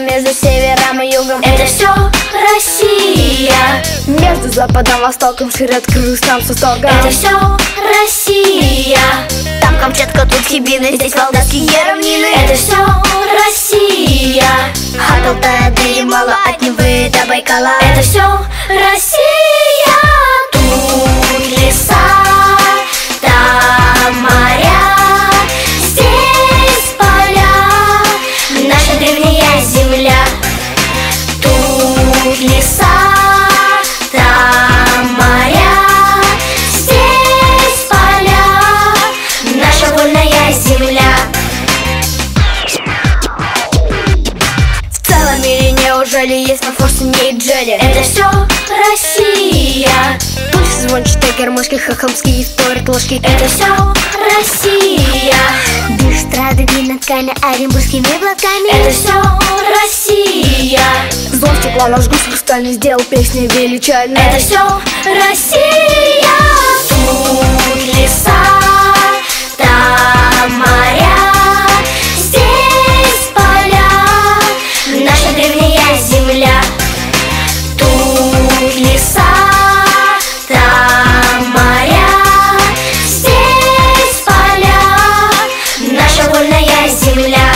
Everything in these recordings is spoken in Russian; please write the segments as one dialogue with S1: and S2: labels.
S1: между севером и югом. Это все Россия.
S2: Между западом и востоком, ширят Кыргызстан с востоком.
S1: Это все Россия.
S2: Там Камчатка, тут Хибины, здесь Валдайские равнины.
S1: Это все Россия.
S2: От Алтая до Ямала, от Невы до Байкала.
S1: Это все Россия. Тут леса, там моря, здесь поля, наша древняя земля. Тут леса, там моря, здесь поля, наша вольная земля.
S2: В целом мире неужели есть на форсе не джели?
S1: Это все Россия.
S2: Пульс звончатые гармошки, хохломские истории, ложки.
S1: Это все Россия.
S2: Дышит радуги над ткани оренбургскими блоками.
S1: Это все Россия.
S2: Зов стекла наш гусь хрустальный сделал песни величальные.
S1: Это все Россия. Тут леса, там моря, здесь поля, наша древняя земля. Тут леса, там моря, здесь поля, наша вольная земля.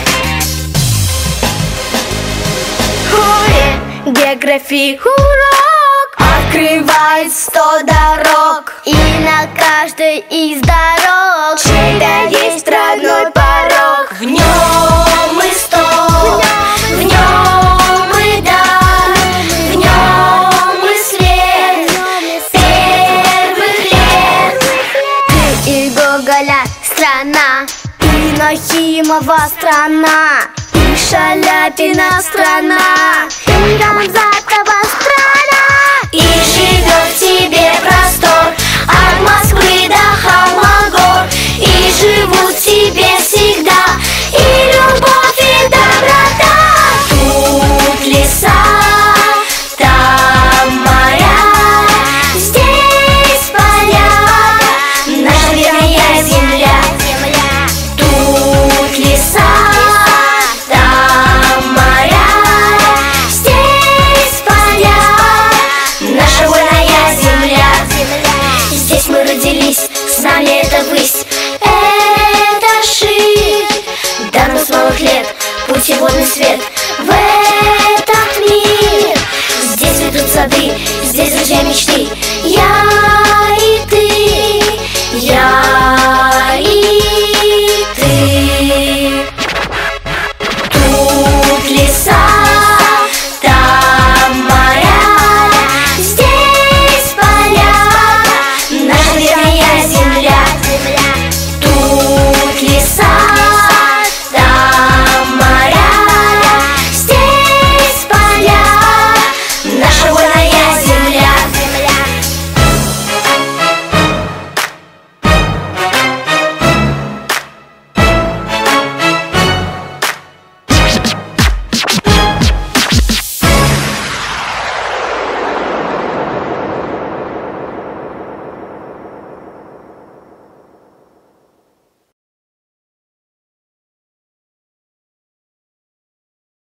S2: Географии урок открывает 100 дорог, и на каждой из дорог всегда есть родной порог.
S1: В нем мы 100, в нем мы дар, в нем мы свет первых лет.
S2: Ты и Гоголя страна, и Нахимова страна, и Шаляпина страна, и Рамзатова страна.
S1: И живет в тебе простор от Москвы до Холмогор, и живут в тебе всегда и любовь, и доброта. Тут леса, там моря, здесь поля, наша древняя земля. Тут леса, там моря, здесь поля, наша вольная земля. Здесь мы родились, знали это высь, это ширь. До нас малых лет путеводный свет в этот мир. Здесь цветут сады, здесь друзья мечты. Я